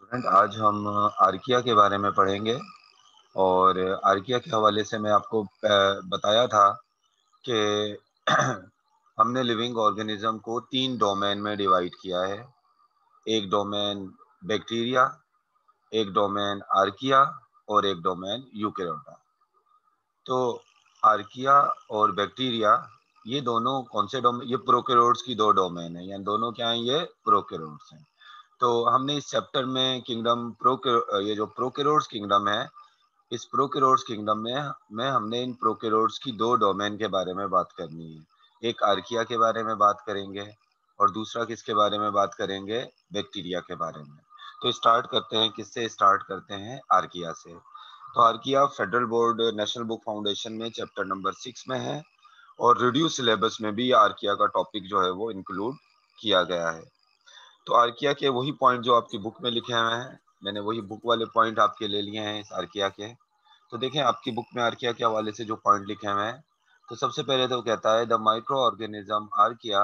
Student, आज हम archaea के बारे में पढ़ेंगे। और आर्किया के हवाले से मैं आपको बताया था कि हमने लिविंग ऑर्गेनिज्म को 3 डोमेन में डिवाइड किया है। एक डोमेन बैक्टीरिया, एक डोमेन आर्किया और एक डोमेन यूकेरियोटा। तो आर्किया और बैक्टीरिया ये दोनों कौन से डोमेन, ये प्रोकैरियोट्स की 2 डोमेन है, यानी दोनों क्या हैं, ये प्रोकैरियोट्स हैं। तो हमने इस चैप्टर में किंगडम ये जो प्रोकैरियोट्स किंगडम है, इस प्रोकैरियोट्स किंगडम में हमने इन प्रोकैरियोट्स की 2 डोमेन के बारे में बात करनी है। एक आर्किया के बारे में बात करेंगे और दूसरा किसके बारे में बात करेंगे, बैक्टीरिया के बारे में। तो स्टार्ट करते हैं, किससे स्टार्ट करते हैं, आर्किया से। तो archaea federal board national book foundation में चैप्टर नंबर 6 में है और रिड्यूस सिलेबस में भी आर्किया का टॉपिक जो है वो इंक्लूड किया गया है। तो आर्किया के वही पॉइंट जो आपकी बुक में लिखे हुए हैं, मैंने वही बुक वाले पॉइंट आपके ले लिए हैं इस आर्किया के। तो देखें आपकी बुक में आर्किया के हवाले से जो पॉइंट लिखे हुए हैं, तो सबसे पहले तो कहता है the microorganism archaea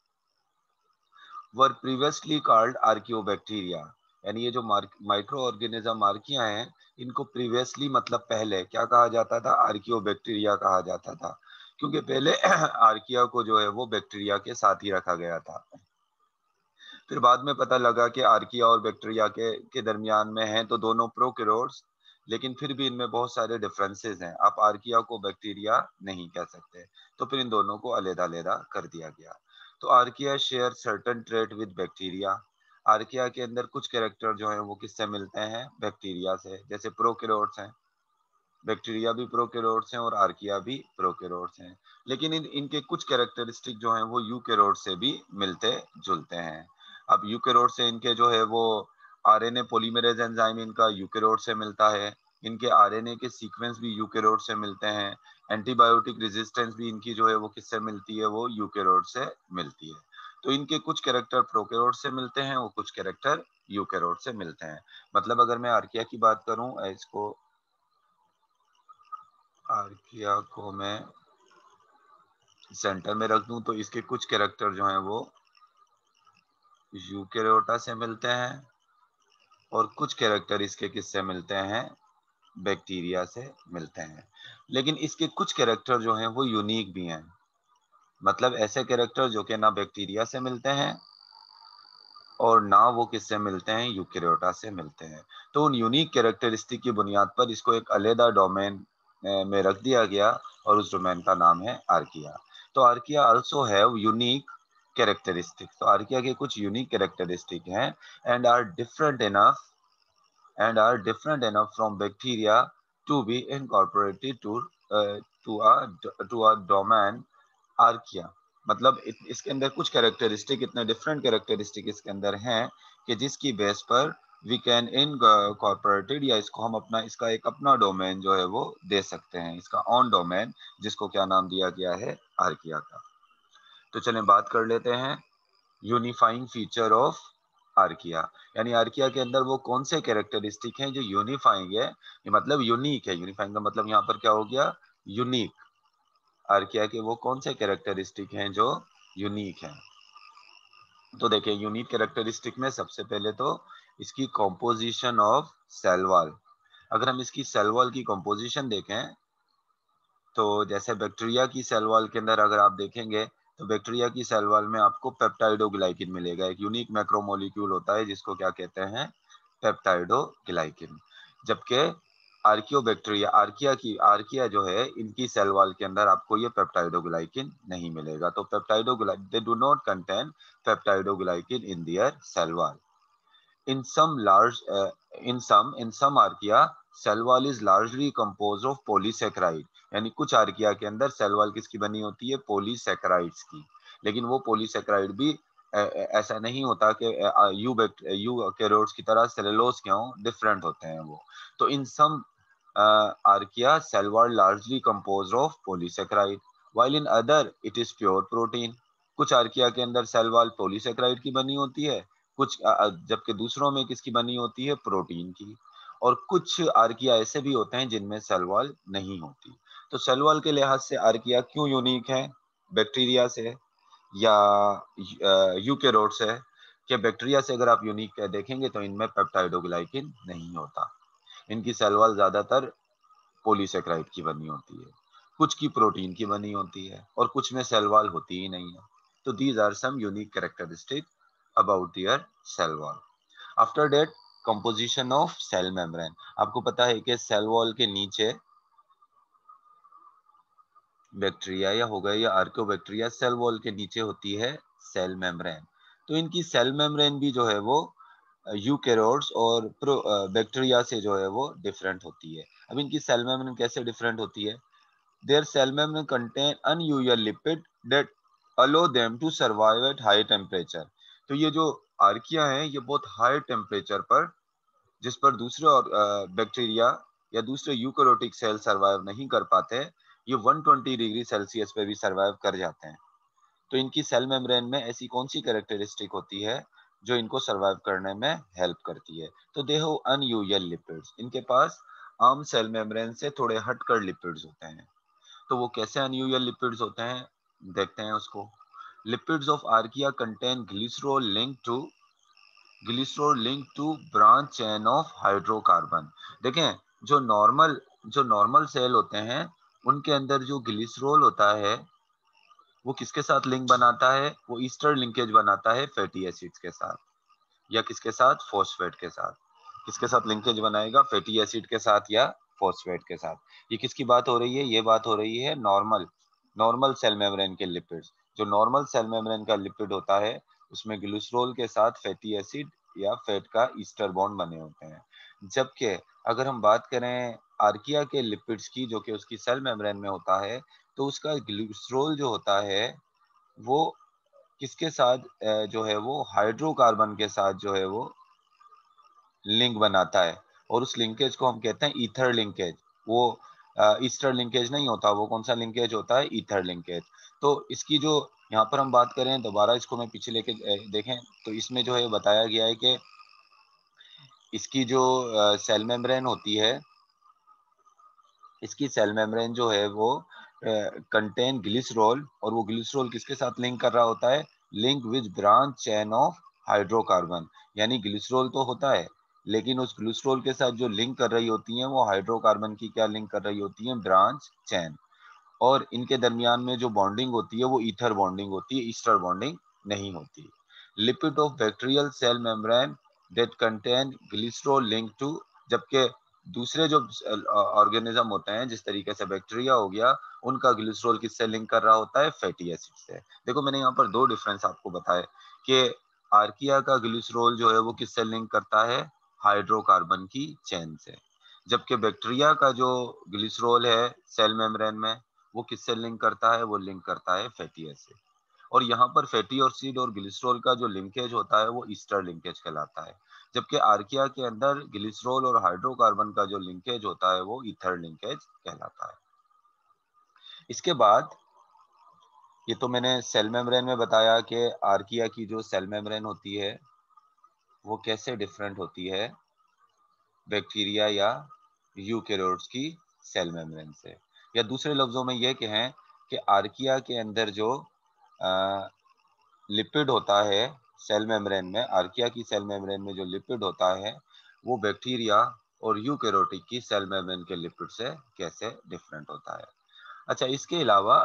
were previously called archaebacteria. यानी ये जो माइक्रो ऑर्गेनिज्म आर्किया हैं, इनको प्रीवियसली मतलब पहले क्या कहा जाता था, आर्कियोबैक्टीरिया कहा जाता था, क्योंकि पहले आर्किया को जो है वो बैक्टीरिया के साथ ही रखा गया था। फिर बाद में पता लगा कि आर्किया और बैक्टीरिया के दरमियान में हैं तो दोनों प्रोकैरियोट्स, लेकिन फिर भी इनमें बहुत सारे डिफरेंसेस हैं। आप आर्किया को बैक्टीरिया नहीं कह सकते, तो फिर इन दोनों को अलग-अलग कर दिया गया। तो archaea share certain trait with bacteria. Archaea के अंदर कुछ कैरेक्टर जो हैं वो किससे मिलते हैं, बैक्टीरिया से। जैसे प्रोकैरियोट्स हैं, बैक्टीरिया भी प्रोकैरियोट्स हैं और आर्किया भी प्रोकैरियोट्स हैं, लेकिन इनके कुछ कैरेक्टरिस्टिक जो हैं वो यूकैरियोट से भी मिलते जुलते हैं। अब यूकैरियोट से इनके जो है वो आरएनए पॉलीमरेज एंजाइम इनका यूकैरियोट से मिलता है। इनके आरएनए के सीक्वेंस भी यूकैरियोट से मिलते हैं। एंटीबायोटिक रेजिस्टेंस भी इनकी जो है वो किससे मिलती है, वो यूकैरियोट से मिलती है। तो इनके कुछ कैरेक्टर प्रोकैरियोट से मिलते हैं और कुछ कैरेक्टर यूकैरियोट से मिलते हैं। मतलब अगर मैं आर्किया की बात करूं, इसको आर्किया को मैं सेंटर में रख दूं, तो इसके कुछ कैरेक्टर जो हैं वो यूकेरियोटा से मिलते हैं और कुछ कैरेक्टर इसके किससे मिलते हैं, बैक्टीरिया से मिलते हैं। लेकिन इसके कुछ कैरेक्टर जो हैं वो यूनिक भी हैं। मतलब ऐसे कैरेक्टर जो कि ना बैक्टीरिया से मिलते हैं और ना वो किससे मिलते हैं, यूकेरियोटा से मिलते हैं। तो उन यूनिक कैरेक्टरिस्टिक की बुनियाद पर इसको एक अलग डोमेन में रख दिया गया और उस डोमेन का नाम है आर्किया। तो archaea also have unique characteristic. तो आर्किया के कुछ यूनिक कैरेक्टरिस्टिक हैं and are different enough from bacteria to be incorporated to a domain archaea. मतलब इसके अंदर कुछ कैरेक्टरिस्टिक, इतने डिफरेंट कैरेक्टरिस्टिक इसके अंदर हैं कि जिसकी बेस पर वी कैन इनकॉर्पोरेटेड, या इसको हम अपना, इसका एक अपना डोमेन जो है वो दे सकते हैं, इसका ऑन डोमेन, जिसको क्या नाम दिया गया है, आर्किया का। तो चलें बात कर लेते हैं यूनिफाइंग फीचर ऑफ आर्किया। यानी आर्किया के अंदर वो कौन से कैरेक्टरिस्टिक हैं जो यूनिफाइंग है, ये मतलब यूनिक है। यूनिफाइंग का मतलब यहाँ पर क्या हो गया, यूनिक। आर्किया के वो कौन से कैरेक्टरिस्टिक हैं जो यूनिक हैं। तो देखिए यूनिक कैरेक्टरिस्टिक में सबसे पहले तो इसकी कॉम्पोजिशन ऑफ सेल वॉल। अगर हम इसकी सेल वॉल की कॉम्पोजिशन देखें, तो जैसे बैक्टीरिया की सेल वॉल के अंदर अगर आप देखेंगे, तो बैक्टीरिया की सेल वॉल में आपको पेप्टाइडोग्लाइकिन मिलेगा। एक यूनिक मैक्रोमोलिक्यूल होता है जिसको क्या कहते हैं, पेप्टाइडोग्लाइकिन। जबकि आर्कियोबैक्टीरिया, आर्किया जो है, इनकी सेल वॉल के अंदर आपको ये पेप्टाइडोग्लाइकिन नहीं मिलेगा। तो peptidoglycan, they do not contain peptidoglycan in their cell wall. In some large, in some archaea, cell wall is largely composed of polysaccharide। यानी कुछ आर्किया के अंदर सेल वॉल किसकी बनी होती है, पॉलीसैकेराइड्स की। लेकिन वो पॉलीसैकेराइड भी ऐसा नहीं होता कि यूकैरियोट्स की तरह सेलुलोज के हों, डिफरेंट होते हैं वो। तो in some archaea cell wall largely composed of polysaccharide, while in other it is pure protein। कुछ आर्किया के अंदर सेल वॉल पॉलीसैकेराइड की बनी होती है, कुछ जबकि दूसरों में किसकी बनी होती है, प्रोटीन की। और कुछ आर्किया ऐसे भी होते हैं जिनमें सेल वॉल नहीं होती। तो सेल वॉल के लिहाज से आर्किया क्यों यूनिक है बैक्टीरिया से या यूकेरियोट से, कि बैक्टीरिया से अगर आप यूनिक देखेंगे तो इनमें पेप्टाइडोग्लाइकिन नहीं होता। इनकी सेल वॉल ज्यादातर पॉलीसेकेराइड की बनी होती है, कुछ की प्रोटीन की बनी होती है और कुछ में सेल वॉल होती ही नहीं है। तो these are some unique characteristic about their cell wall. After that, composition of cell membrane. आपको पता है कि सेल वॉल के नीचे बैक्टीरिया या हो गए या आर्कियोबैक्टीरिया, सेल वॉल के नीचे होती है सेल मेम्ब्रेन। तो इनकी सेल मेम्ब्रेन भी जो है वो यूकेरियोट्स और बैक्टीरिया से जो है वो डिफरेंट होती है। अब इनकी सेल मेम्ब्रेन कैसे डिफरेंट होती है? Their cell membrane contain unusual lipid that allow them to survive at high temperature। तो ये जो आर्किया हैं ये बहुत हाई टेम्परेचर पर, जिस पर दूसरे बैक्टीरिया या दूसरे यूकेरियोटिक सेल सरवाइव नहीं कर पाते, ये 120 डिग्री सेल्सियस पे भी सरवाइव कर जाते हैं। तो इनकी सेल मेम्ब्रेन में ऐसी कौन सी कैरेक्टरिस्टिक होती है जो इनको सरवाइव करने में हेल्प करती है? तो दे हैव अनयूजुअल लिपिड्स। इनके पास आम सेल मेम्ब्रेन से थोड़े हटकर लिपिड्स होते हैं। तो वो कैसे अनयूजुअल लिपिड्स होते हैं, देखते हैं उसको। Lipids of archaea contain glycerol link to branch chain of hydrocarbon. देखें, जो नॉर्मल सेल होते हैं उनके अंदर जो ग्लिसरॉल होता है वो किसके साथ लिंक बनाता है? वो ईस्टर लिंकेज बनाता है फैटी एसिड्स के साथ, या किसके साथ? फॉस्फेट के साथ। किसके साथ लिंकेज बनाएगा? फैटी एसिड के साथ या फॉस्फेट के साथ। ये किसकी बात हो रही है? ये बात हो रही है नॉर्मल सेल मेम्ब्रेन के लिपिड्स। जो नॉर्मल सेल मेम्ब्रेन का लिपिड होता है उसमें ग्लिसरॉल के साथ फैटी एसिड या फैट का ईस्टर बॉन्ड बने होते हैं। जबकि अगर हम बात करें आर्किया के लिपिड्स की, जो कि उसकी सेल मेम्ब्रेन में होता है, तो उसका ग्लिसरॉल जो होता है वो किसके साथ जो है वो हाइड्रोकार्बन के साथ जो है वो लिंक बनाता है, और उस लिंकेज को हम कहते हैं ईथर लिंकेज। वो ईस्टर लिंकेज नहीं होता, वो कौन सा लिंकेज होता है? Ether linkage. तो इसकी जो यहाँ पर हम बात करें, दोबारा इसको मैं पीछे लेके देखें तो इसमें जो है बताया गया है कि इसकी जो सेल मेम्ब्रेन होती है, इसकी सेल मेम्ब्रेन जो है वो कंटेन ग्लिसरॉल, और वो ग्लिसरॉल किसके साथ लिंक कर रहा होता है? Link with branch chain of hydrocarbon. यानी ग्लिसरॉल तो होता है, लेकिन उस ग्लिसरॉल के साथ जो लिंक कर रही होती हैं वो हाइड्रोकार्बन की क्या लिंक कर रही होती हैं? Branch chain. और इनके दरमियान में जो बॉन्डिंग होती है वो ईथर बॉन्डिंग होती है, ईस्टर बॉन्डिंग नहीं होती। Lipid of bacterial cell membrane that contain glycerol link to. जबकि दूसरे जो ऑर्गेनिज्म होते हैं, जिस तरीके से बैक्टीरिया हो गया, उनका ग्लिसरॉल किससे लिंक कर रहा होता है? फैटी एसिड से। देखो, मैंने यहाँ पर दो डिफरेंस आपको बताए कि आर्किया का ग्लिसरॉल जो है वो किससे लिंक करता है? हाइड्रोकार्बन की चेन से। जबकि बैक्टीरिया का जो ग्लिसरॉल है सेल मेम्ब्रेन में, वो किससे लिंक करता है? वो लिंक करता है फैटी एसिड। और यहाँ पर फैटी एसिड और ग्लिसरॉल का जो लिंकेज होता है वो ईस्टर लिंकेज कहलाता है। जबकि आर्किया के अंदर ग्लिसरॉल और हाइड्रोकार्बन का जो लिंकेज होता है वो ईथर लिंकेज कहलाता है। इसके बाद, ये तो मैंने सेल मेम्ब्रेन में बताया कि आर्किया की जो सेल मेम्ब्रेन होती है वो कैसे डिफरेंट होती है बैक्टीरिया या यूकेरियोट्स की सेल मेम्ब्रेन से। या दूसरे लफ्जों में ये कहें कि आर्किया के अंदर जो लिपिड होता है सेल मेम्ब्रेन में, आर्किया की सेल मेम्ब्रेन में जो लिपिड होता है वो बैक्टीरिया और यूकेरियोटिक की सेल मेम्ब्रेन के लिपिड से कैसे डिफरेंट होता है। अच्छा, इसके अलावा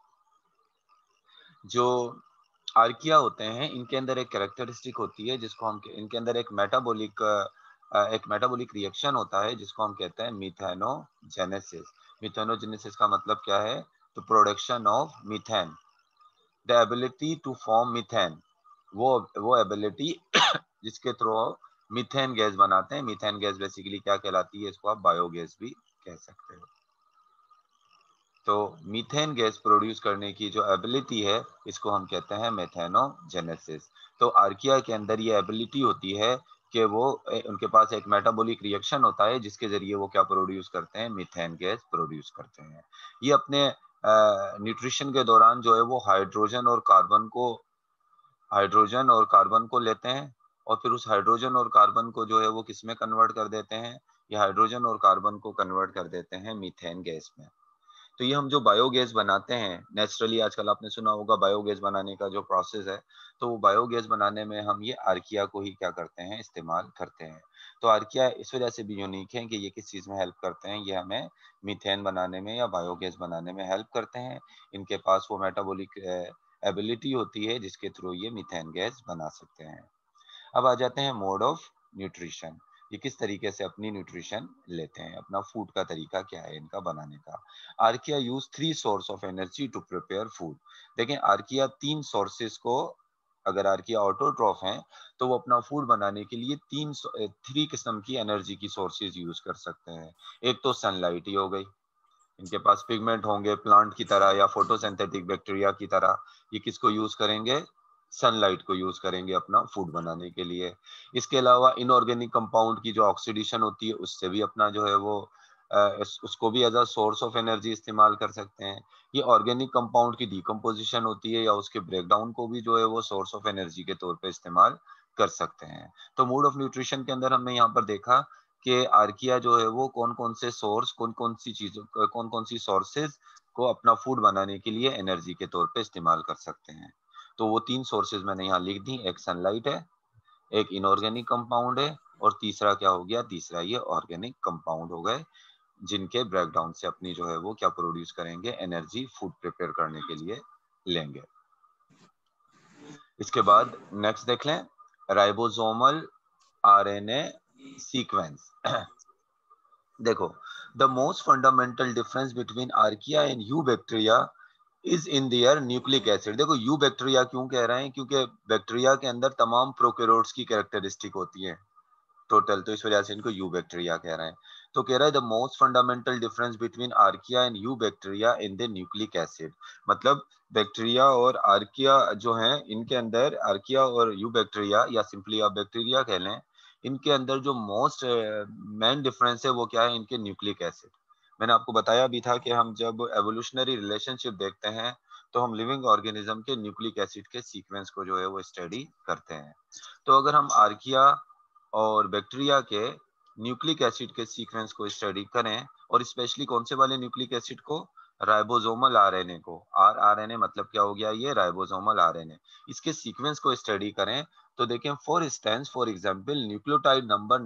जो आर्किया होते हैं इनके अंदर एक कैरेक्टरिस्टिक होती है जिसको हम, इनके अंदर एक मेटाबॉलिक रिएक्शन होता है जिसको हम कहते हैं मीथेनोजेनेसिस। मीथेनोजेनेसिस का मतलब क्या है? तो production of methane, the ability to form methane. वो एबिलिटी जिसके थ्रू मीथेन गैस बनाते हैं। मीथेन गैस बेसिकली क्या कहलाती है? इसको आप बायोगैस भी कह सकते हो। तो मीथेन गैस प्रोड्यूस करने की जो एबिलिटी है इसको हम कहते हैं मेथेनोजेनेसिस। तो आर्किया के अंदर ये एबिलिटी होती है कि वो उनके पास एक मेटाबॉलिक रिएक्शन होता है जिसके जरिए वो क्या प्रोड्यूस करते हैं? मीथेन गैस प्रोड्यूस करते हैं। ये अपने न्यूट्रिशन के दौरान जो है वो हाइड्रोजन और कार्बन को लेते हैं, और फिर उस हाइड्रोजन और कार्बन को जो है वो किस में कन्वर्ट कर देते हैं? ये हाइड्रोजन और कार्बन को कन्वर्ट कर देते हैं मीथेन गैस में। तो ये हम जो बायोगैस बनाते हैं नेचुरली, आजकल आपने सुना होगा बायोगैस बनाने का जो प्रोसेस है, तो वो बायोगैस बनाने में हम ये आर्किया को ही क्या करते हैं, इस्तेमाल करते हैं। तो आर्किया इस वजह से भी यूनिक है कि ये किस चीज़ में हेल्प करते हैं, ये हमें मीथेन बनाने में या बायोगैस बनाने में हेल्प करते हैं। इनके पास वो मेटाबॉलिक एबिलिटी होती है जिसके थ्रू ये मीथेन गैस बना सकते हैं। अब आ जाते हैं मोड ऑफ न्यूट्रिशन। ये किस तरीके से अपनी न्यूट्रिशन लेते हैं, अपना फूड का तरीका क्या है इनका बनाने का। Archaea use 3 source of energy to prepare food. देखें, आर्किया 3 सोर्सेस को, अगर आर्किया ऑटोट्रॉफ हैं तो वो अपना फूड बनाने के लिए 3 किस्म की एनर्जी की सोर्सेज यूज कर सकते हैं। एक तो सनलाइट ही हो गई, इनके पास पिगमेंट होंगे प्लांट की तरह या फोटोसिंथेटिक बैक्टीरिया की तरह। ये किसको यूज करेंगे, सनलाइट को यूज करेंगे अपना फूड बनाने के लिए। इसके अलावा इनऑर्गेनिक कंपाउंड की जो ऑक्सीडेशन होती है उससे भी अपना जो है वो उसको भी as a source of energy इस्तेमाल कर सकते हैं। ये ऑर्गेनिक कंपाउंड की डिकम्पोजिशन होती है या उसके ब्रेकडाउन को भी जो है वो सोर्स ऑफ एनर्जी के तौर पे इस्तेमाल कर सकते हैं। तो मोड ऑफ न्यूट्रिशन के अंदर हमने यहाँ पर देखा कि आर्किया जो है वो कौन कौन से सोर्स, कौन कौन सी चीजों, कौन कौन सी सोर्सेज को अपना फूड बनाने के लिए एनर्जी के तौर पे इस्तेमाल कर सकते हैं। तो वो 3 सोर्सेज मैंने यहाँ लिख दी, एक सनलाइट है, एक इनऑर्गेनिक कंपाउंड है, और तीसरा क्या हो गया, तीसरा ये ऑर्गेनिक कंपाउंड हो गए, जिनके ब्रेकडाउन से अपनी जो है वो क्या प्रोड्यूस करेंगे, एनर्जी फूड प्रिपेयर करने के लिए लेंगे। इसके बाद नेक्स्ट देख लें, राइबोसोमल आरएनए सीक्वेंस। देखो, the most fundamental difference between archaea and eubacteria is in their nucleic acid. देखो, यू बैक्टीरिया क्यों कह रहे हैं, क्योंकि बैक्टीरिया के अंदर तमाम प्रोकैरियोट्स की कैरेक्टरिस्टिक होती है टोटल, तो इस वजह से इनको यू बैक्टीरिया कह रहे हैं। तो कह रहा है the most fundamental difference between archaea and eubacteria in the nucleic acid. मतलब बैक्टीरिया और आर्किया जो हैं इनके अंदर, आर्किया और यू बैक्टीरिया या सिंपली आप बैक्टीरिया कह लें, इनके अंदर जो मोस्ट मेन डिफरेंस है वो क्या है, इनके न्यूक्लिक एसिड। मैंने आपको बताया भी था कि हम जब एवोल्यूशनरी रिलेशनशिप देखते हैं तो हम लिविंग ऑर्गेनिज्म के न्यूक्लिक एसिड के सीक्वेंस को जो है वो स्टडी करते हैं। तो अगर हम आर्किया और बैक्टीरिया के न्यूक्लिक एसिड के सीक्वेंस को स्टडी करें, और स्पेशली कौन से वाले न्यूक्लिक एसिड को, राइबोसोमल आरएनए को। आरआरएनए मतलब क्या हो गया, ये राइबोसोमल आरएनए, इसके सीक्वेंस को स्टडी करें तो देखें, for example nucleotide number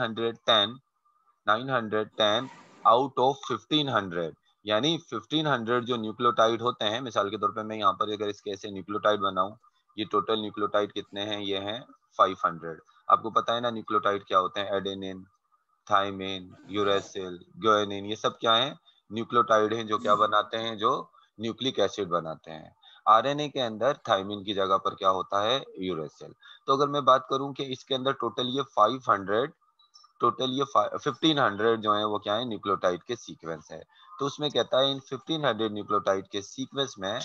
910 out of 1500, यानी 1500 जो न्यूक्लियोटाइड होते हैं, मिसाल के तौर पे मैं यहाँ पर अगर इसके ऐसे न्यूक्लियोटाइड बनाऊं, ये टोटल न्यूक्लियोटाइड कितने हैं, ये हैं 500। आपको पता है ना न्यूक्लियोटाइड क्या होते हैं, एडेनिन, थाइमिन, यूरेसिल, गुआनिन, ये सब क्या है, न्यूक्लियोटाइड हैं जो क्या बनाते हैं, जो न्यूक्लिक एसिड बनाते हैं। आरएनए के अंदर थाइमिन की जगह पर क्या होता है, यूरेसिल। तो अगर मैं बात करूं कि इसके अंदर टोटल ये 500, टोटल ये 1500 जो है वो क्या है, न्यूक्लियोटाइड के सीक्वेंस है। तो उसमें कहता है इन 1500 न्यूक्लियोटाइड के सीक्वेंस में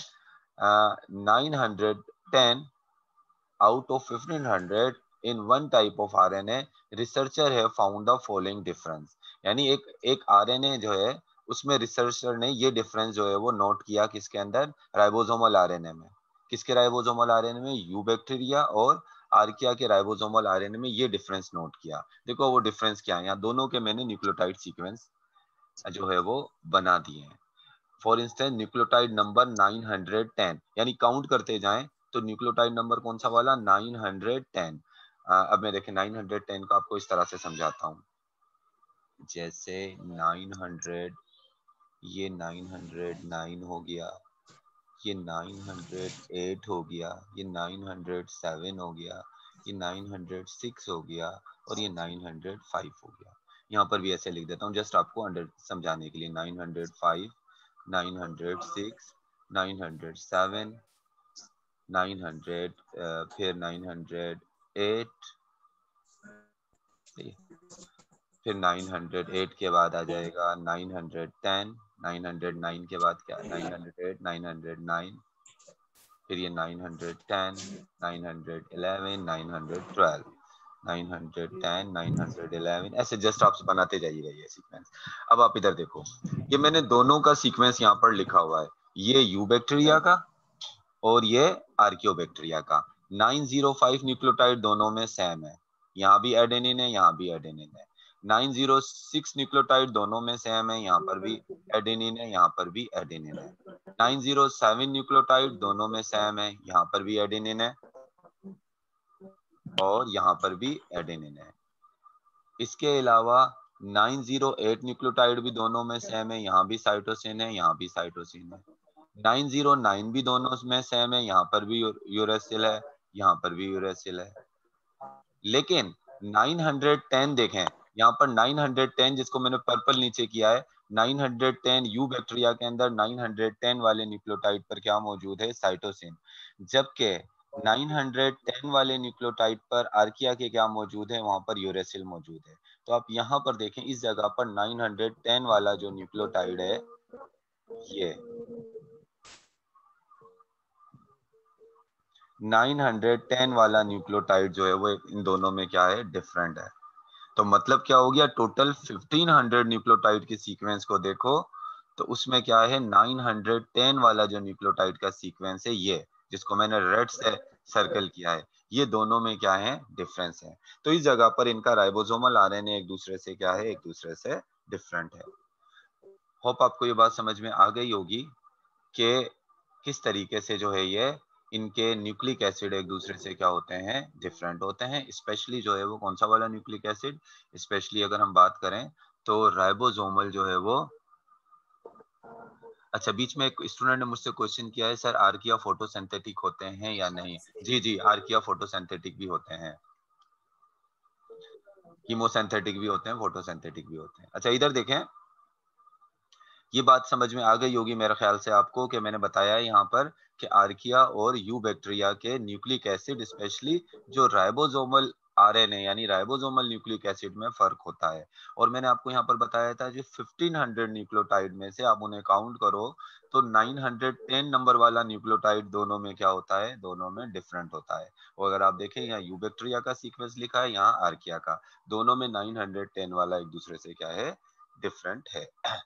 910 out of 1500 in one type of RNA, researcher have found the following difference। यानी एक आरएनए जो है उसमें रिसर्चर ने ये डिफरेंस जो है वो नोट किया, किसके अंदर, राइबोसोमल आरएनए में। किसके राइबोसोमल आरएनए में, यू बैक्टीरिया और आर्किया के राइबोसोमल आरएनए में ये डिफरेंस नोट किया। देखो वो डिफरेंस क्या है, यहाँ दोनों के मैंने न्यूक्लियोटाइड सीक्वेंस जो है वो बना दिए हैं। फॉर इंस्टेंस न्यूक्लियोटाइड नंबर 910, यानी काउंट करते जाएं तो न्यूक्लियोटाइड नंबर कौन सा वाला, 910। अब मैं देखें 910 को आपको इस तरह से समझाता हूँ, जैसे 900, ये 909 हो गया, ये 908 हो गया, ये 907 हो गया, ये 906 हो गया, और ये 905 हो गया। यहाँ पर भी ऐसे लिख देता हूँ जस्ट आपको अंडर समझाने के लिए, 905, 906, 907, 900, फिर 908, फिर 908 के बाद आ जाएगा 910, 909 के बाद क्या, 908, 909, फिर ये 910, 911, 912, 910, 911, ऐसे जस्ट आप बनाते जाइएगा ये सीक्वेंस। अब आप इधर देखो, ये मैंने दोनों का सीक्वेंस यहाँ पर लिखा हुआ है, ये यू बैक्टीरिया का और ये आर्कियोबैक्टीरिया का। 905 न्यूक्लियोटाइड दोनों में सेम है, यहाँ भी एडेनिन है, यहाँ भी एडेनिन है। 906 न्यूक्लियोटाइड दोनों में सेम है, यहाँ पर भी एडेनिन है, यहाँ पर भी एडेनिन है। 907 न्यूक्लियोटाइड दोनों में सेम है, यहाँ पर भी एडेनिन है और यहाँ पर भी एडेनिन है। इसके अलावा 908 न्यूक्लियोटाइड भी दोनों में सेम है, यहाँ भी साइटोसिन है, यहाँ भी साइटोसिन है। 909 भी दोनों में सेम है, यहाँ पर भी यूरेसिल है, यहाँ पर भी यूरेसिल है। लेकिन 910 देखें, यहाँ पर 910 जिसको मैंने पर्पल नीचे किया है, 910 यू बैक्टीरिया के अंदर 910 वाले न्यूक्लियोटाइड पर क्या मौजूद है, साइटोसिन। जबकि 910 वाले न्यूक्लियोटाइड पर आर्किया के क्या मौजूद है, वहां पर यूरेसिल मौजूद है। तो आप यहाँ पर देखें, इस जगह पर 910 वाला जो न्यूक्लियोटाइड है, ये 910 वाला न्यूक्लियोटाइड जो है वो इन दोनों में क्या है, डिफरेंट है। तो मतलब क्या हो गया, टोटल 1500 न्यूक्लियोटाइड के सीक्वेंस को देखो तो उसमें क्या है, 910 वाला जो न्यूक्लियोटाइड का सीक्वेंस है, ये जिसको मैंने रेड से सर्कल किया है, ये दोनों में क्या है, डिफरेंस है। तो इस जगह पर इनका राइबोसोमल आरएनए एक दूसरे से क्या है, एक दूसरे से डिफरेंट है। होप आपको ये बात समझ में आ गई होगी कि किस तरीके से जो है ये इनके न्यूक्लिक एसिड एक दूसरे से क्या होते हैं, डिफरेंट होते हैं। स्पेशली जो है वो कौन सा वाला न्यूक्लिक एसिड, स्पेशली अगर हम बात करें तो राइबोसोमल जो है वो। अच्छा, बीच में एक स्टूडेंट ने मुझसे क्वेश्चन किया है, सर आर्किया फोटोसिंथेटिक होते हैं या नहीं? जी जी, आर्किया फोटोसिंथेटिक भी होते हैं, कीमोसिंथेटिक भी होते हैं, फोटोसिंथेटिक भी होते हैं। अच्छा इधर देखें, ये बात समझ में आ गई होगी मेरे ख्याल से आपको कि मैंने बताया है यहाँ पर कि आर्किया और यू बैक्टीरिया के न्यूक्लिक एसिड, स्पेशली जो राइबोसोमल आरएनए यानी राइबोसोमल न्यूक्लिक एसिड में फर्क होता है। और मैंने आपको यहाँ पर बताया था जो 1500 न्यूक्लियोटाइड में से आप उन्हें काउंट करो तो 910 नंबर वाला न्यूक्लियोटाइड दोनों में क्या होता है, दोनों में डिफरेंट होता है। और अगर आप देखें, यहाँ यू बैक्टीरिया का सीक्वेंस लिखा है, यहाँ आर्किया का, दोनों में 910 वाला एक दूसरे से क्या है, डिफरेंट है।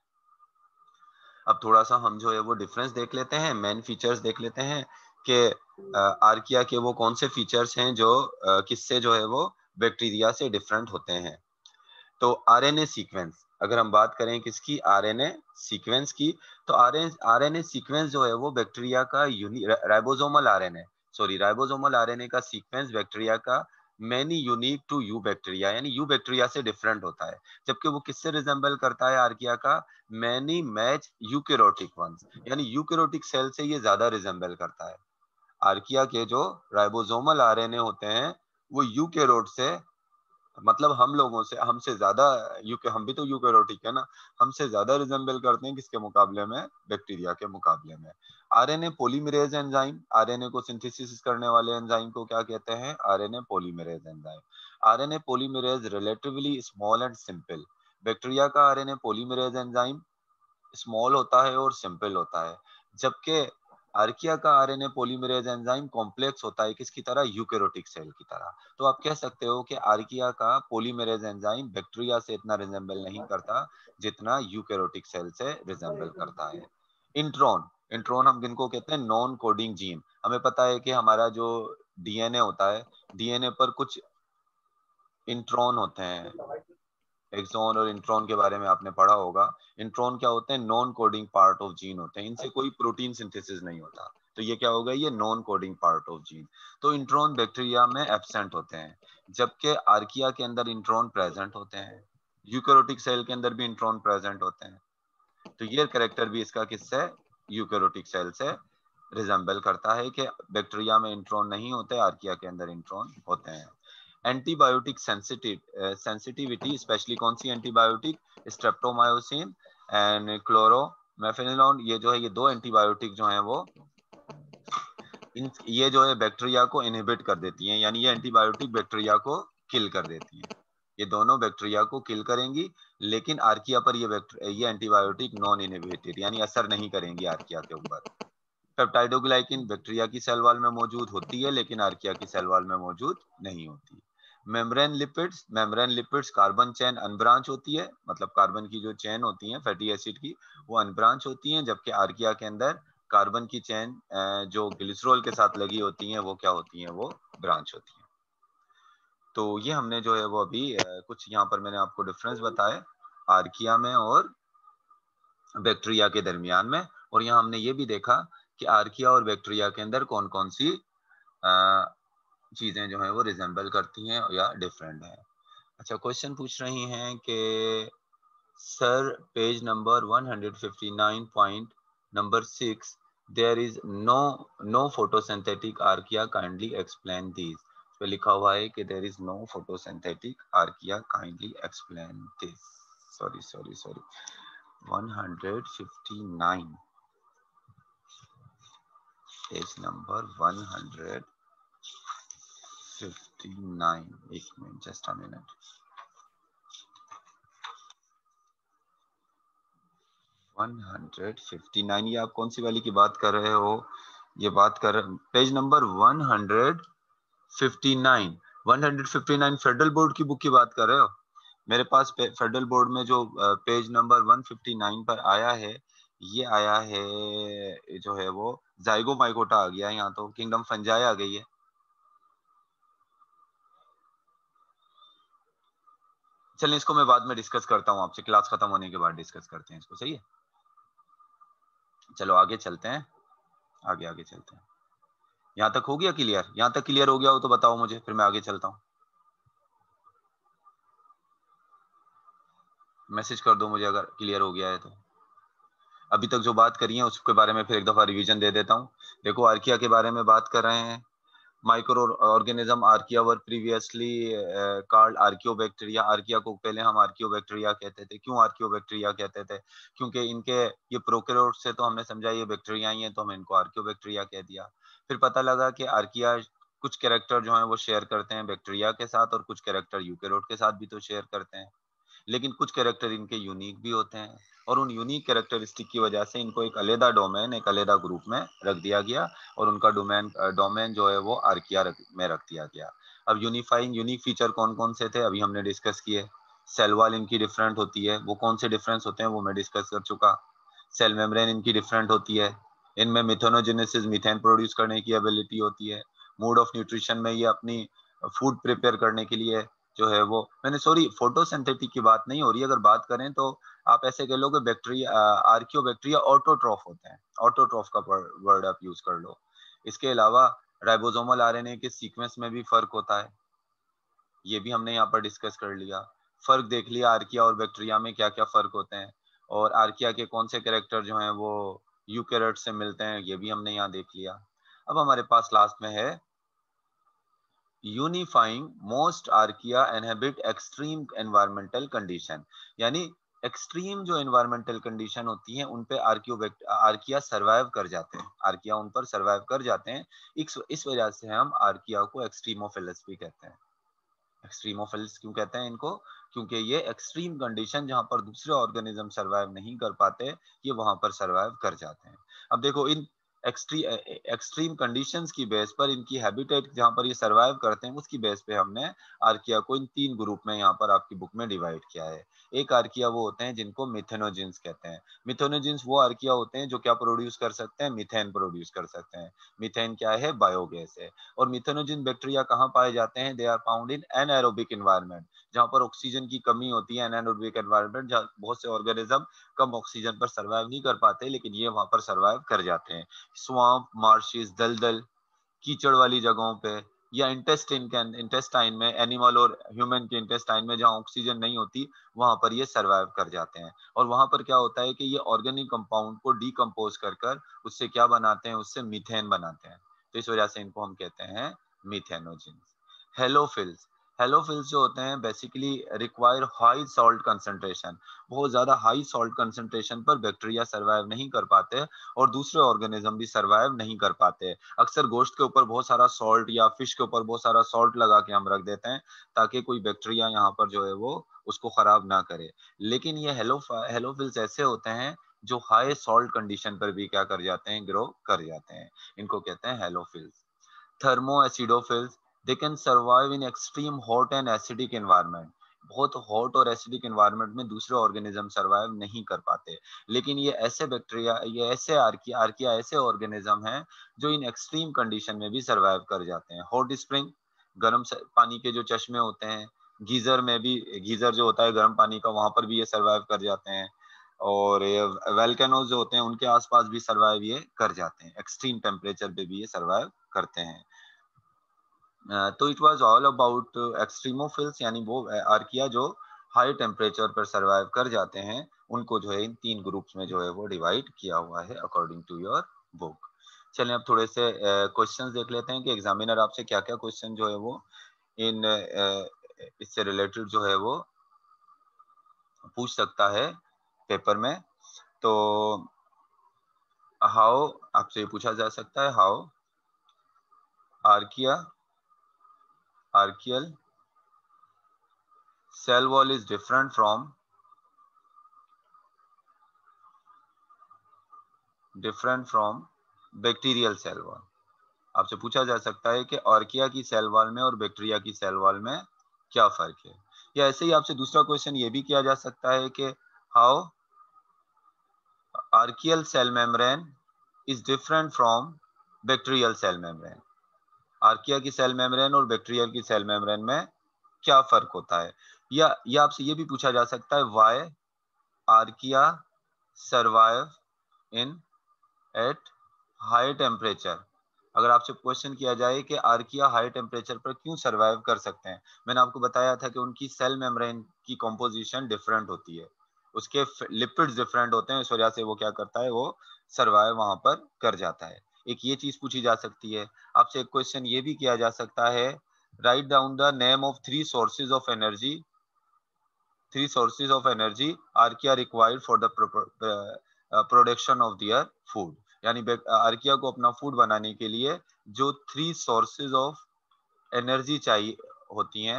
अब थोड़ा सा हम जो है वो डिफरेंस देख लेते हैं, मेन फीचर्स देख लेते हैं कि आर्किया के वो कौन से फीचर्स हैं जो किससे जो है वो बैक्टीरिया से डिफरेंट होते हैं। तो आरएनए सीक्वेंस, अगर हम बात करें किसकी, आरएनए सीक्वेंस की, तो आरएनए सीक्वेंस जो है वो बैक्टीरिया का ribosomal RNA, sorry ribosomal RNA का सीक्वेंस बैक्टीरिया का many unique to eubacteria यानी यू बैक्टीरिया से डिफरेंट होता है। जबकि वो किससे रिजेंबल करता है, आर्किया का मैनी मैच यूकेरोटिक वंस यानी यूकेरोटिक सेल से ये ज्यादा रिजेंबल करता है। आर्किया के जो राइबोसोमल आरएनए होते हैं वो यूकेरोट से, मतलब हम लोगों से, हमसे ज्यादा हम भी तो यूकेरोटिक है ना, हमसे ज्यादा रिजेंबल करते हैं किसके मुकाबले में, बैक्टीरिया के मुकाबले में। आरएनए पॉलीमरेज एंजाइम, आरएनए को सिंथेसिस करने वाले एंजाइम को क्या कहते हैं, RNA polymerase enzyme. RNA polymerase relatively small and simple, bacteria का आरएनए पॉलीमरेज एंजाइम स्मॉल होता है और सिंपल होता है। जबकि आर्किया का आरएनए पॉलीमरेज एंजाइम कॉम्प्लेक्स होता है, किसकी तरह, यूकेरोटिक सेल की तरह। तो आप कह सकते हो कि आर्किया का पॉलीमरेज एंजाइम बैक्टीरिया से इतना रिजेंबल नहीं करता जितना यूकेरोटिक सेल से रिजेंबल करता है। इंट्रॉन, इंट्रॉन हम किनको कहते हैं, नॉन कोडिंग जीन। हमें पता है कि हमारा जो डीएनए होता है, डीएनए पर कुछ इंट्रॉन होते हैं, एक्सॉन और इंट्रॉन के बारे में आपने पढ़ा होगा। इंट्रॉन क्या होते हैं, non coding part of gene होते हैं, इनसे कोई प्रोटीन सिंथेसिस नहीं होता। तो ये क्या होगा, ये non coding part of gene. तो इंट्रॉन बैक्टीरिया में एब्सेंट होते हैं, जबकि आर्किया के अंदर इंट्रॉन प्रेजेंट होते हैं, यूकेरोटिक सेल के अंदर भी इंट्रॉन प्रेजेंट होते हैं। तो ये कैरेक्टर भी इसका किससे, यूकेरोटिक सेल से रिजेंबल करता है कि बैक्टीरिया में इंट्रॉन नहीं होते, आर्किया के अंदर इंट्रॉन होते हैं। एंटीबायोटिक सेंसिटिविटी, स्पेशली कौन सी एंटीबायोटिक, स्ट्रेप्टोमायोसिन एंड क्लोरोमेफेनिलॉन, ये जो है ये दो एंटीबायोटिक जो हैं वो ये जो है बैक्टीरिया को इनहिबिट कर देती हैं, यानी ये एंटीबायोटिक बैक्टीरिया को किल कर देती हैं। ये दोनों बैक्टीरिया को किल करेंगी, लेकिन आर्किया पर ये एंटीबायोटिक नॉन इनहिबिटेड यानी असर नहीं करेंगी आर्किया के ऊपर। पेप्टाइडोग्लाइकिन बैक्टीरिया की सेल वॉल में मौजूद होती है, लेकिन आर्किया की सेल वॉल में मौजूद नहीं होती। Membrane lipids carbon chain unbranch होती है, मतलब कार्बन की जो चेन होती है फैटी एसिड की, वो अनब्रांच होती है, जबकि आर्किया के अंदर कार्बन की चेन जो ग्लिसरॉल के साथ लगी होती है वो क्या होती है, वो ब्रांच होती है। तो ये हमने जो है वो अभी कुछ यहाँ पर मैंने आपको डिफरेंस बताए आर्किया में और बैक्टीरिया के दरमियान में, और यहाँ हमने ये भी देखा कि आर्किया और बैक्टीरिया के अंदर कौन कौन सी चीजें जो है वो रिजेंबल करती हैं या डिफरेंट हैं। अच्छा, क्वेश्चन पूछ रही हैं कि sir page number 159 point number 6 there is no photosynthetic archaea, kindly explain this. पे लिखा हुआ है कि there is no photosynthetic archaea, kindly explain this. Sorry sorry sorry 159, page number 159, एक मिनट, जस्ट अ मिनट। 159, ये आप कौन सी वाली की बात कर रहे हो? ये बात कर पेज नंबर 159, 159 फेडरल बोर्ड की बुक की बात कर रहे हो? मेरे पास फेडरल बोर्ड में जो पेज नंबर 159 पर आया है, ये आया है जो है वो जाइगोमाइकोटा आ गया है, यहाँ तो किंगडम फंजाई आ गई है। चलिए इसको मैं बाद में डिस्कस करता हूँ आपसे, क्लास खत्म होने के बाद डिस्कस करते हैं इसको, सही है? चलो आगे चलते हैं, आगे आगे चलते हैं। यहाँ तक हो गया क्लियर? यहाँ तक क्लियर हो गया हो तो बताओ मुझे, फिर मैं आगे चलता हूँ। मैसेज कर दो मुझे अगर क्लियर हो गया है तो। अभी तक जो बात करी है उसके बारे में फिर एक दफा रिवीजन दे देता हूँ। देखो, आर्किया के बारे में बात कर रहे हैं। Microorganism archaea were previously called archaebacteria. Archaea को पहले हम आर्कियोबैक्टीरिया कहते थे। क्यों आर्कियोबैक्टीरिया कहते थे? क्योंकि इनके ये प्रोकैरियोट से तो हमने समझा ये बैक्टीरिया ही है, तो हम इनको आर्कियोबैक्टीरिया कह दिया। फिर पता लगा कि आर्किया कुछ कैरेक्टर जो है वो शेयर करते हैं बैक्टीरिया के साथ, और कुछ कैरेक्टर यूकेरियोट के साथ भी तो शेयर करते हैं। लेकिन कुछ कैरेक्टर इनके यूनिक भी होते हैं, और उन यूनिक कैरेक्टरिस्टिक की वजह से इनको एक अलग डोमेन, एक अलग ग्रुप में रख दिया गया, और उनका डोमेन डोमेन जो है वो आर्किया में रख दिया गया। अब यूनिफाइंग यूनिक फीचर कौन कौन से थे अभी हमने डिस्कस किए। सेल वॉल इनकी डिफरेंट होती है, वो कौन से डिफरेंस होते हैं वो मैं डिस्कस कर चुका। सेल मेम्ब्रेन इनकी डिफरेंट होती है, इनमें मिथेनोजेनेसिस, मीथेन प्रोड्यूस करने की एबिलिटी होती है। मोड ऑफ न्यूट्रिशन में ये अपनी फूड प्रिपेयर करने के लिए जो है वो, मैंने सॉरी फोटोसिंथेटिक की बात नहीं हो रही, अगर बात करें तो आप ऐसे कह लो कि बैक्टीरिया, आर्कियोबैक्टीरिया ऑटोट्रॉफ होते हैं। ऑटोट्रॉफ का वर्ड आप यूज कर लो। इसके अलावा राइबोसोमल आरएनए के सीक्वेंस में भी फर्क होता है, ये भी हमने यहाँ पर डिस्कस कर लिया। फर्क देख लिया आर्किया और बैक्टीरिया में क्या क्या फर्क होते हैं, और आर्किया के कौन से कैरेक्टर जो हैं वो यूकेरियोट से मिलते हैं, ये भी हमने यहाँ देख लिया। अब हमारे पास लास्ट में है unifying most archaea inhabit extreme environmental condition. यानी एक्सट्रीम जो एनवायरमेंटल कंडीशन होती है उन पे आर्किया सरवाइव कर जाते हैं, आर्किया उन पर सरवाइव कर जाते हैं। इस वजह से हम आर्किया को एक्सट्रीमोफिलस भी कहते हैं। एक्सट्रीमोफिल्स क्यों कहते हैं इनको? क्योंकि ये एक्सट्रीम कंडीशन जहां पर दूसरे ऑर्गेनिज्म सरवाइव नहीं कर पाते, ये वहां पर सरवाइव कर जाते हैं। अब देखो, इन एक्सट्रीम कंडीशंस की बेस पर इनकी हैबिटेट जहां पर ये सरवाइव करते हैं, उसकी बेस पे हमने आर्किया को इन 3 ग्रुप में यहाँ पर आपकी बुक में डिवाइड किया है। एक आर्किया वो होते हैं जिनको मिथेनोजिन्स कहते हैं। मिथेनोजिन्स वो आर्किया होते हैं जो क्या प्रोड्यूस कर सकते हैं? मीथेन प्रोड्यूस कर सकते हैं। मीथेन क्या है? बायोगैस है। और मिथेनोजिन बैक्टीरिया कहाँ पाए जाते हैं? They are found in anaerobic environment, जहाँ पर ऑक्सीजन की कमी होती है। एनाएरोबिक एनवायरनमेंट जहाँ बहुत से ऑर्गेनिज्म कम ऑक्सीजन पर सर्वाइव नहीं कर पाते, लेकिन ये वहां पर सर्वाइव कर जाते हैं। स्वाम्प, मार्शेस, दलदल, कीचड़ वाली जगहों पे, या इंटेस्टाइन में, एनिमल और ह्यूमन के इंटेस्टाइन में जहाँ ऑक्सीजन नहीं होती, वहां पर ये सर्वाइव कर जाते हैं। और वहां पर क्या होता है कि ये ऑर्गेनिक कंपाउंड को डीकम्पोज कर कर उससे क्या बनाते हैं? उससे मीथेन बनाते हैं। तो इस वजह से इनको हम कहते हैं मीथेनोजिन्स। हेलोफिल्स, हेलोफिल्स जो होते हैं basically require high salt concentration. बहुत ज्यादा हाई सॉल्ट कंसंट्रेशन पर बैक्टीरिया सर्वाइव नहीं कर पाते, और दूसरे ऑर्गेनिज्म भी सर्वाइव नहीं कर पाते। अक्सर गोश्त के ऊपर बहुत सारा सॉल्ट या फिश के ऊपर बहुत सारा सॉल्ट लगा के हम रख देते हैं, ताकि कोई बैक्टीरिया यहाँ पर जो है वो उसको खराब ना करे। लेकिन ये हेलोफिल्स ऐसे होते हैं जो हाई सॉल्ट कंडीशन पर भी क्या कर जाते हैं? ग्रो कर जाते हैं। इनको कहते हैं halophiles. Thermoacidophiles, they can survive in extreme hot and acidic environment. बहुत हॉट और एसिडिक एनवायरनमेंट में दूसरे ऑर्गेनिज्म सर्वाइव नहीं कर पाते, लेकिन ये ऐसे बैक्टीरिया, ये ऐसे आर्किया ऐसे ऑर्गेनिज्म हैं जो इन एक्सट्रीम कंडीशन में भी सर्वाइव कर जाते हैं। हॉट स्प्रिंग, गर्म पानी के जो चश्मे होते हैं, गीजर में भी, गीजर जो होता है गर्म पानी का, वहां पर भी ये सर्वाइव कर जाते हैं। और ये वेल्केनोज जो होते हैं उनके आसपास भी सर्वाइव ये कर जाते हैं, एक्सट्रीम टेम्परेचर पे भी ये सर्वाइव करते हैं। तो it was all about extremophiles, यानी वो आर्किया जो हाई टेम्परेचर पर सर्वाइव कर जाते हैं, उनको जो है इन 3 ग्रुप्स में जो है वो डिवाइड किया हुआ है अकॉर्डिंग टू योर बुक। चलिए अब थोड़े से क्वेश्चंस देख लेते हैं कि एग्जामिनर आपसे क्या-क्या क्वेश्चन जो है वो इन इससे रिलेटेड जो है वो पूछ सकता है पेपर में। तो हाउ आपसे ये पूछा जा सकता है, how archaea archaeal cell wall is different from bacterial cell wall. आपसे पूछा जा सकता है कि आर्किया की सेल वॉल में और बैक्टीरिया की सेल वॉल में क्या फर्क है। या ऐसे ही आपसे दूसरा क्वेश्चन ये भी किया जा सकता है कि how archaeal cell membrane is different from bacterial cell membrane. Archaea की सेल मेम्ब्रेन और बैक्टीरियल की सेल मेम्ब्रेन में क्या फर्क होता है। या आपसे ये भी पूछा जा सकता है why archaea survive in at high temperature. अगर आपसे क्वेश्चन किया जाए कि आर्किया हाई टेम्परेचर पर क्यों सरवाइव कर सकते हैं, मैंने आपको बताया था कि उनकी सेल मेम्ब्रेन की कॉम्पोजिशन डिफरेंट होती है, उसके लिपिड्स डिफरेंट होते हैं, इस वजह से वो क्या करता है, वो सरवाइव वहां पर कर जाता है। एक ये चीज पूछी जा सकती है। आपसे एक क्वेश्चन ये भी किया जा सकता है, write down the name of three sources of energy archaea required for the production of their food. यानी आर्किया को अपना फूड बनाने के लिए जो 3 सोर्सेज ऑफ एनर्जी चाहिए होती हैं,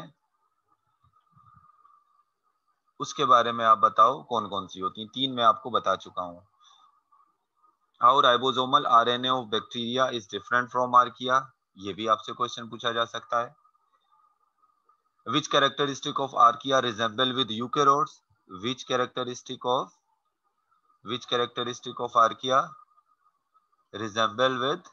उसके बारे में आप बताओ कौन कौन सी होती हैं। 3 मैं आपको बता चुका हूं। How ribosomal RNA of bacteria is different from archaea, ये भी आपसे क्वेश्चन पूछा जा सकता है। Which characteristic of archaea resemble with eukaryotes? Which characteristic of archaea resemble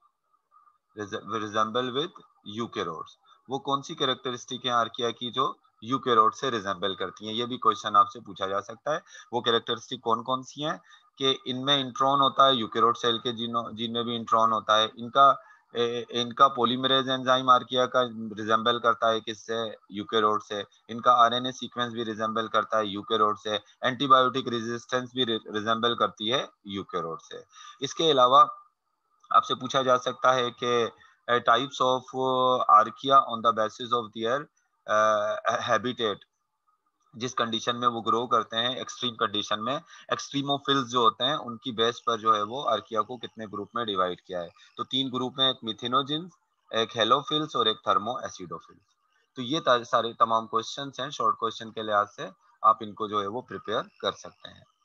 with eukaryotes? वो कौन सी कैरेक्टरिस्टिक है आर्किया की जो यूकेरोट से रिजेंबल करती हैं, ये भी क्वेश्चन आपसे पूछा जा सकता है। वो कैरेक्टरिस्टिक कौन कौन सी हैं कि इनमें इंट्रॉन होता है, यूकेरोट सेल के जीन में भी इंट्रॉन होता है, इनका पॉलीमरेज एंजाइम आर्किया का रिजेंबल करता है किससे, यूकेरोट से, इनका आरएनए सीक्वेंस भी रिजेंबल करता है यूकेरोट से, एंटीबायोटिक रेजिस्टेंस भी रिजेंबल करती है यूकेरोट से। इसके अलावा आपसे पूछा जा सकता है कि types of archaea on the basis of their habitat, जिस कंडीशन में वो ग्रो करते हैं, एक्सट्रीम कंडीशन में, एक्सट्रीमोफिल्स जो होते हैं उनकी बेस पर जो है वो आर्किया को कितने ग्रुप में डिवाइड किया है। तो 3 ग्रुप में, एक मिथिनोजिन्स, एक हेलोफिल्स और एक थर्मो एसिडोफिल्स। तो ये सारे तमाम क्वेश्चंस हैं शॉर्ट क्वेश्चन के लिहाज से, आप इनको जो है वो प्रिपेयर कर सकते हैं।